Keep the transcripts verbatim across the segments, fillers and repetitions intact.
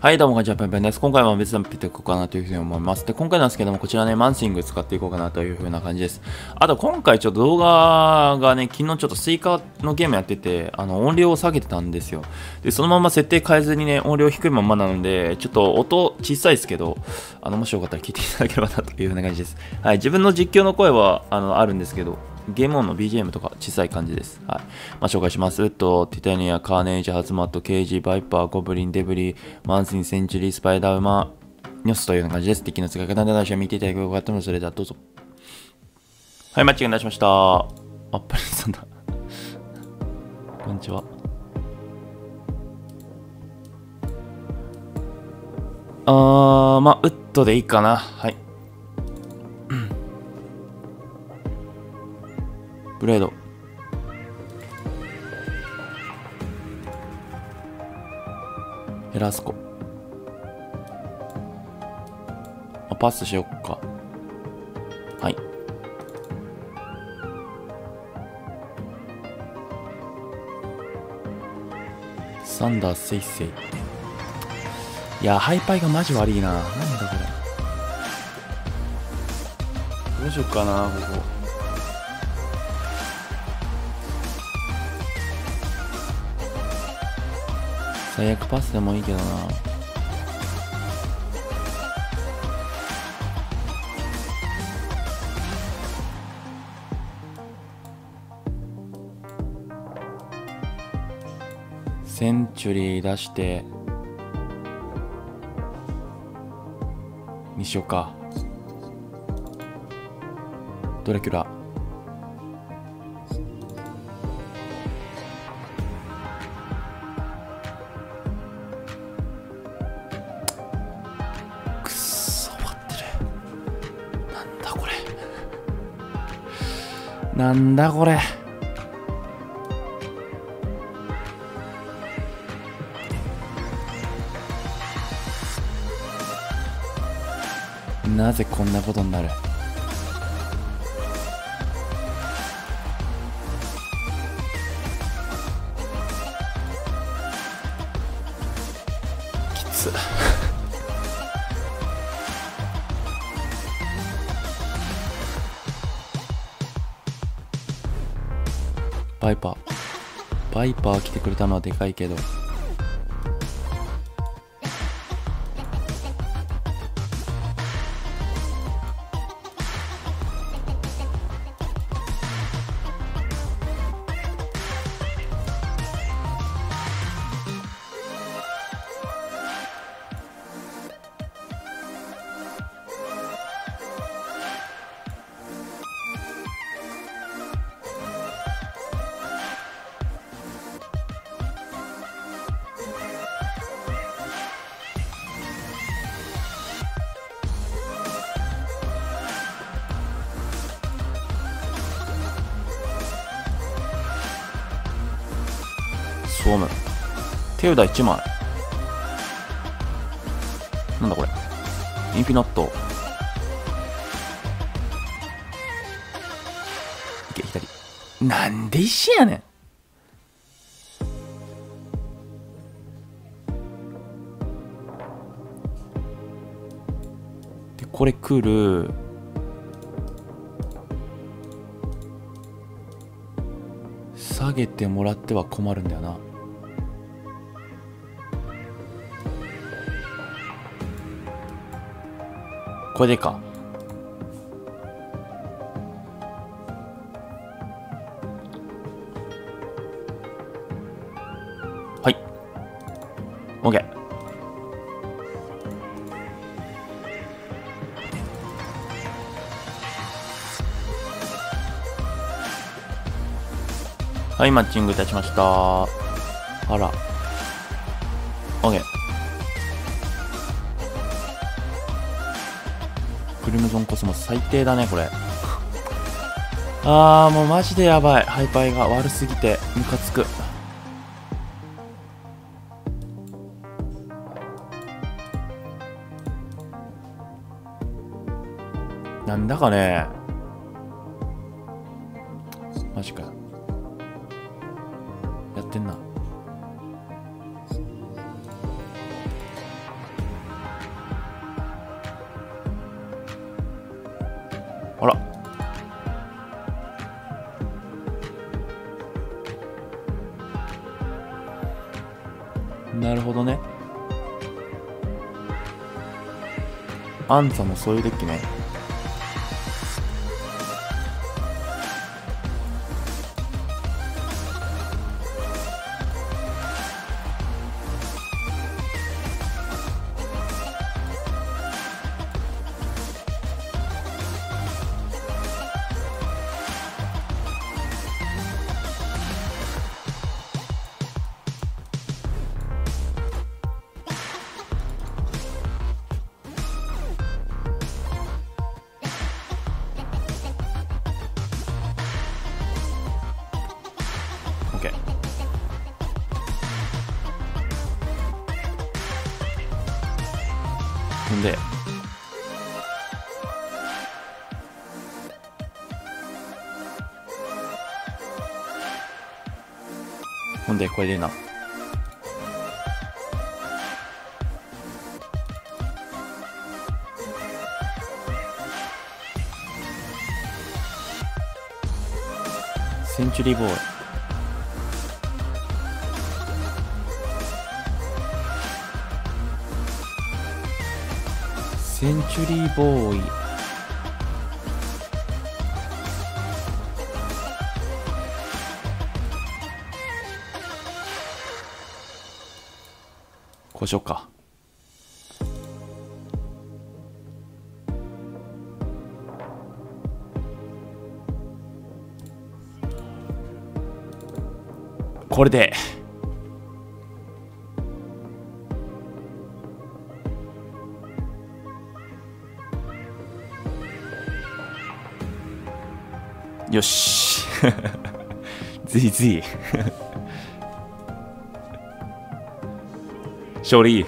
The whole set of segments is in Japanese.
はい、どうもこんにちは、ペンペンです。今回は別段ピッていこうかなというふうに思います。で、今回なんですけども、こちらね、マンシング使っていこうかなというふうな感じです。あと、今回ちょっと動画がね、昨日ちょっとスイカのゲームやってて、あの、音量を下げてたんですよ。で、そのまま設定変えずにね、音量低いままなので、ちょっと音小さいですけど、あの、もしよかったら聞いていただければなというふうな感じです。はい、自分の実況の声は、あの、あるんですけど、ゲームオンの ビージーエム とか小さい感じです。はい。まあ、紹介します。ウッド、ティタニア、カーネージ、ハズマット、ケージ、バイパー、ゴブリン、デブリ、マンスン、センチュリー、スパイダーウマ、ニョスというような感じです。敵の使い方で私は見ていただければよかったので、それではどうぞ。はい、マッチング出しました。あっぱりさんだ。こんにちは。あー、まあ、ウッドでいいかな。はい。ブレード。ヘラスコ。あ、パスしよっか。はい。サンダー、セイセイ。いや、ハイパイがマジ悪いな。なんだこれ。どうしよっかな、ここ。最悪パスでもいいけどな。センチュリー出してにしようか。ドラキュラ。くっそ終わってる。なんだこれ。なんだこれ。なぜこんなことになる。きつバイパーバイパー来てくれたのはでかいけど、ソーム手札いちまい。なんだこれ。インフィナット。いけ、左。なんで石やねん。でこれ来る。下げてもらっては困るんだよな。これでか。はい。OK。はい、マッチングいたしました。あら。OK。クリムゾンコスモス最低だね、これ。あー、もうマジでやばい。ハイパイが悪すぎて、ムカつく。なんだかね。マジか。やってんな。 あら、なるほどね。アンサもそういうデッキね。OK。ほんでほんでこれでな。センチュリーボーイ。センチュリーボーイ。こうしよっか。これでよしずいずい勝利。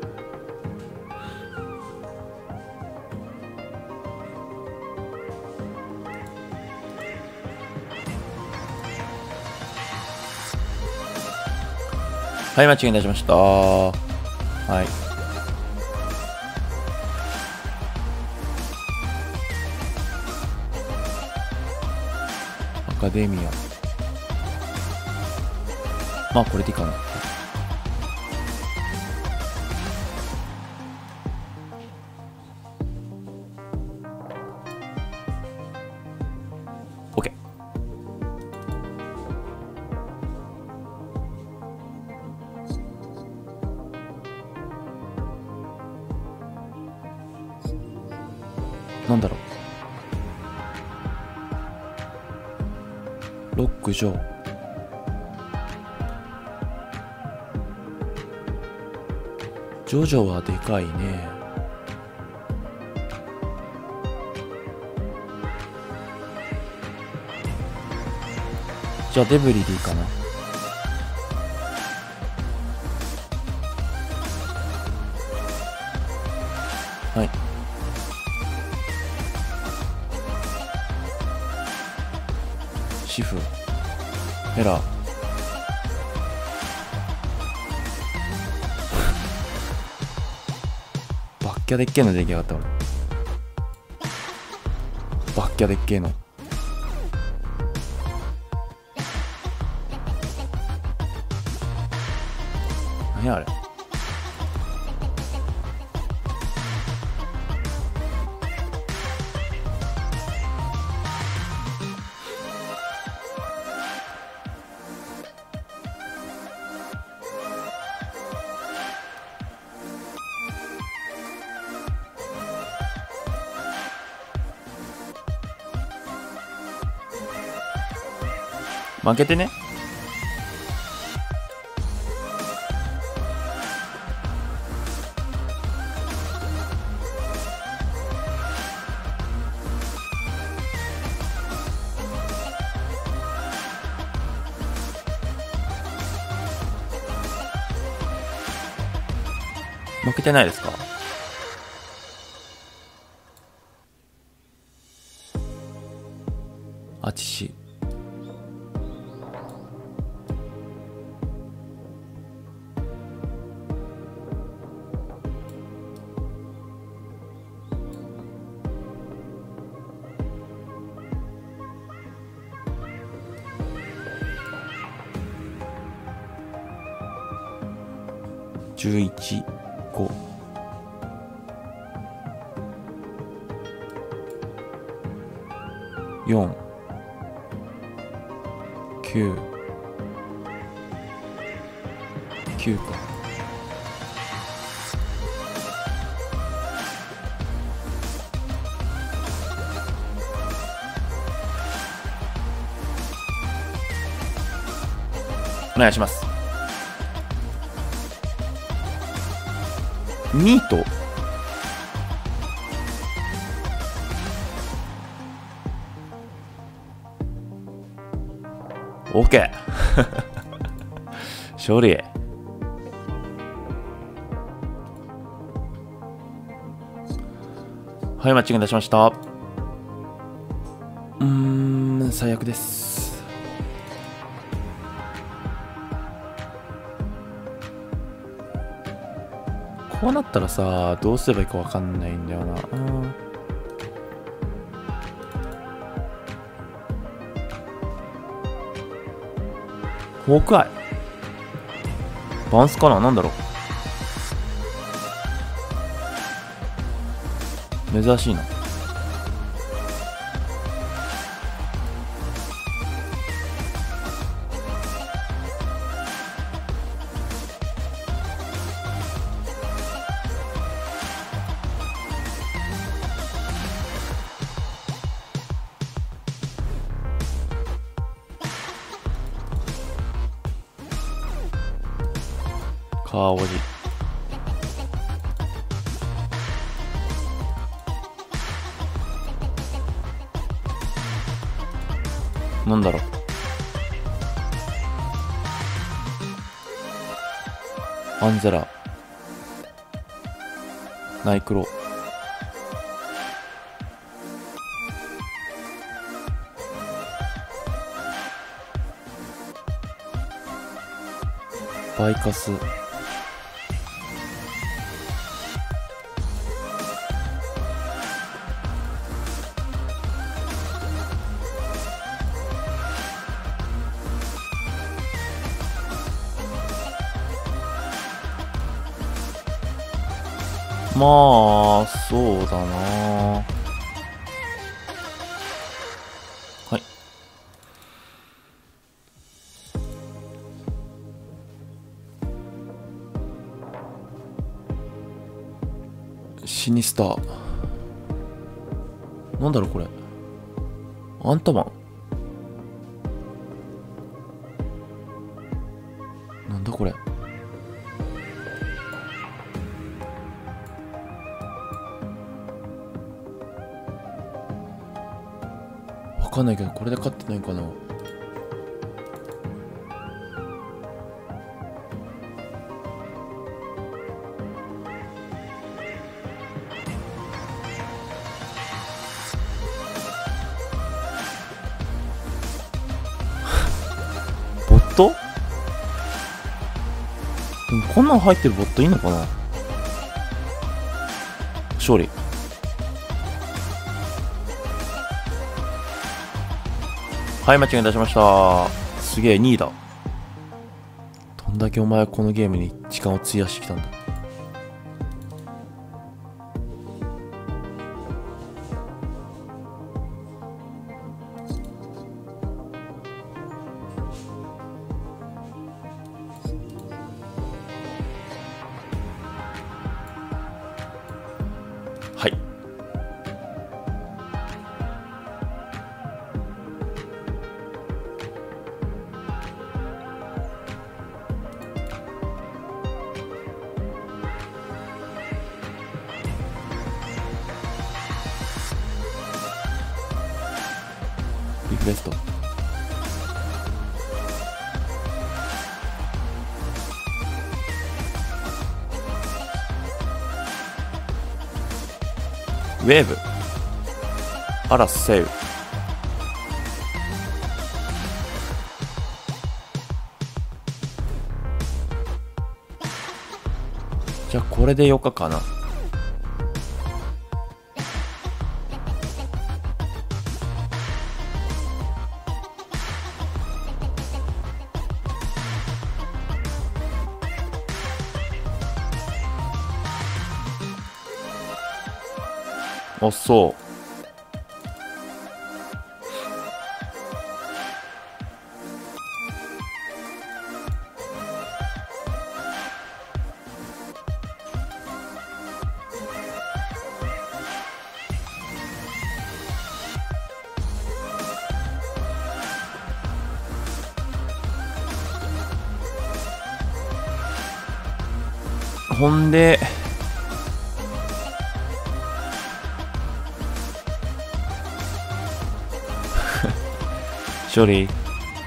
はい、間違いいたしました。はい。アカデミア。まあ、これでいいかな。OK。なんだろう。ロック上。ジョジョはでかいね。じゃあデブリでいいかな。はい。シフヘラバッキャでっけえの出来上がった俺。バッキャでっけえの。何あれ。負けてね。負けてないですか。あちし。 じゅういち、ご。よん、きゅう、きゅうか。お願いします。ミート。オッケー。勝利。はい、マッチング出しました。うーん、最悪です。こうなったらさ、どうすればいいかわかんないんだよな。ホークアイ。バウンスかな、なんだろう。珍しいな。川おじ。なんだろう。アンゼラ。ナイクロ。バイカス。まあ、そうだな。はい。シニスター。なんだろうこれ。アンタマン。なんだこれ。わかんないけど、これで勝ってないかな。ボット？でもこんなん入ってるボットいいのかな。勝利。はい、間違い出しました。すげえ、にいだ。どんだけお前はこのゲームに時間を費やしてきたんだ。はい。リクエスト。ウェーブ。あらセーブ。じゃあこれでよかかな。 あ、そう。ほんで、処理。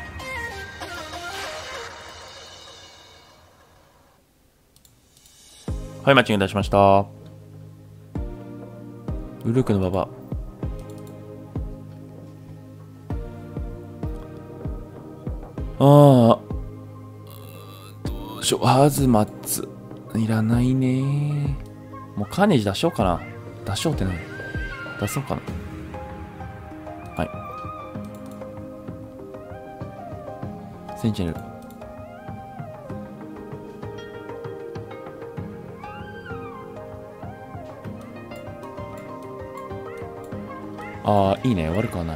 はい、マッチング出しました。ウルークのババ。ああ。どうしよう。ハズマッツ。いらないね。もうカーネージ出しようかな。出しようって何？出そうかな。はい。センチネル。ああ、いいね。悪くはない。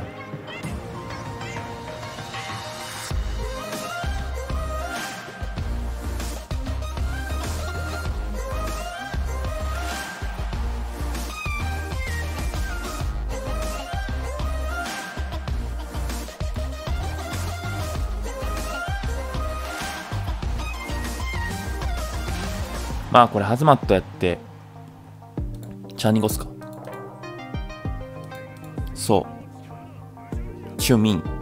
まあこれハズマットやってチャーニゴスか。そうチュミン。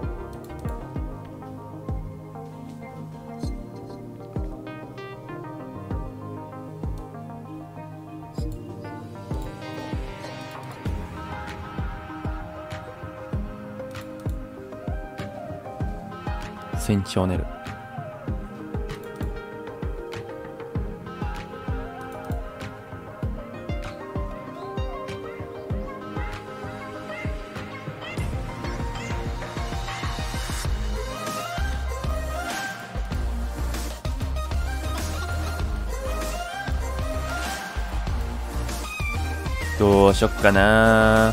センチオネル。どうしよっかな。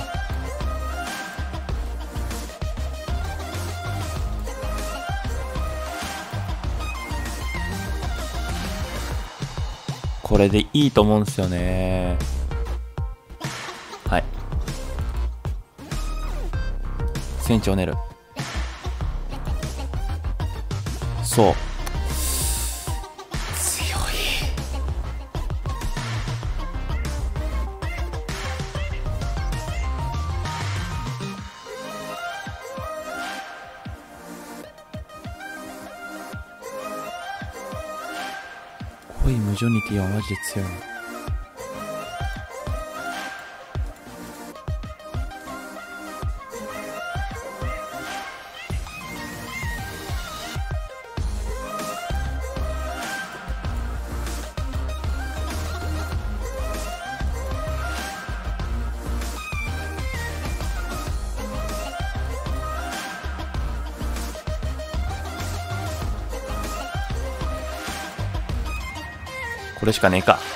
これでいいと思うんすよね。はい。センチオネル。そう。強い。濃い無ジョニティはマジで強いな。これしかねえか。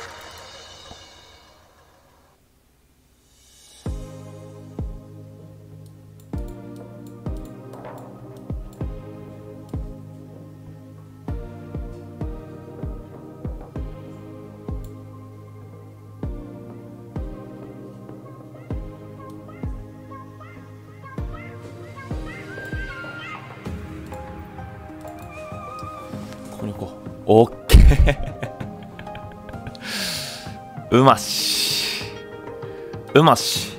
ここに行こう。オッケー。うまし。うまし。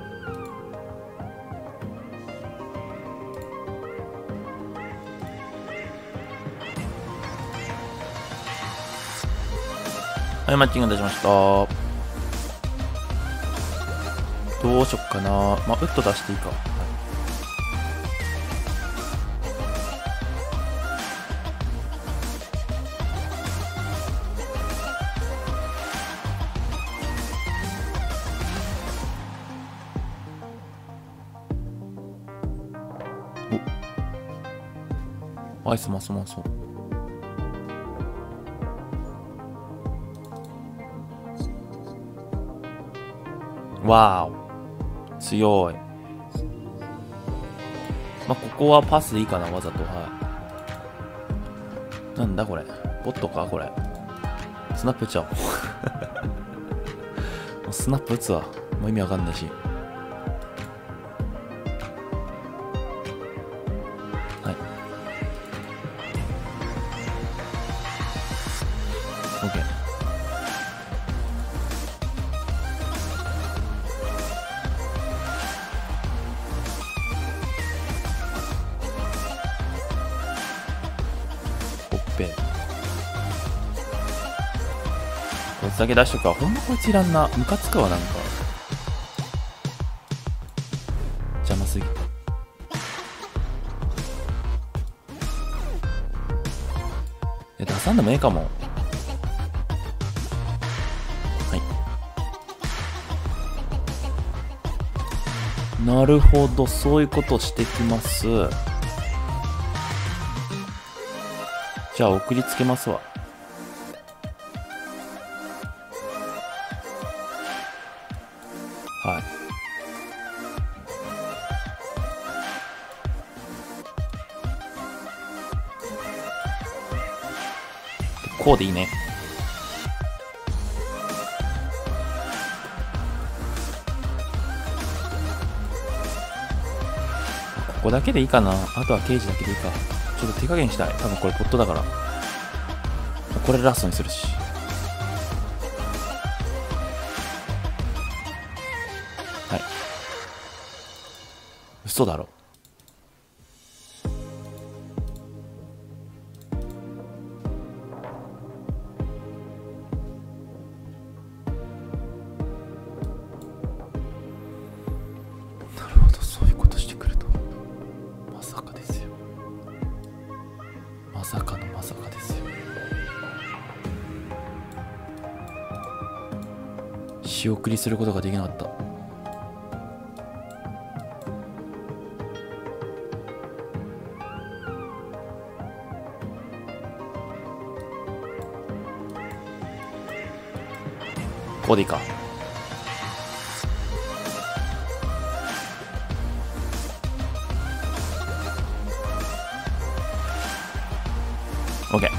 はい、マッチング出しました。どうしよっかな。まあ、ウッド出していいか。お、アイスマスマそう。 わーお。強い。まあ、ここはパスでいいかな、わざと。はい。なんだこれ。ボットかこれ。スナップ打っちゃおう。もうスナップ打つわ。もう意味わかんないし。はい。OK。ほっぺ。こいつだけ出しとくわ。ほんまこいついらんな。ムカつくわ、なんか。邪魔すぎて。いや、出さんでもええかも。はい。なるほど、そういうことしてきます。じゃあ、送りつけますわ。はい。こうでいいね。ここだけでいいかな。あとはケージだけでいいか。ちょっと手加減したい。多分これポットだから。これラストにするし。はい。嘘だろ。なるほど、そういうことしてくると。まさかですよ。まさかのまさかですよ。仕送りすることができなかった。ここでいいか。オッケー。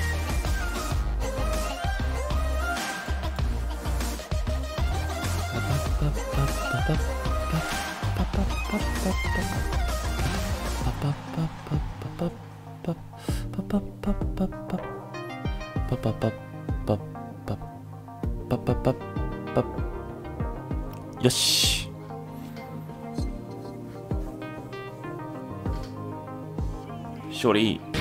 よし。勝利。